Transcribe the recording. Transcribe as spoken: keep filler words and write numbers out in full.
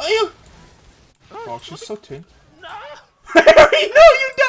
you! Oh, she's so tin. No! Harry, no, you